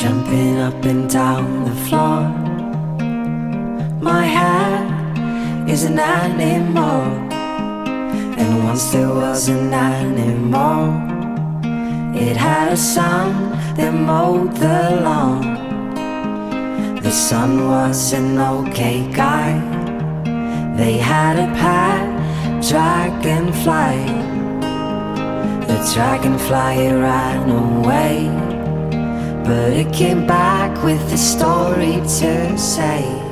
jumping up and down the floor. My hair is an animal, and once there was an animal. It had a son that mowed the lawn. The son was an okay guy. They had a pet dragonfly. The dragonfly ran away, but it came back with a story to say.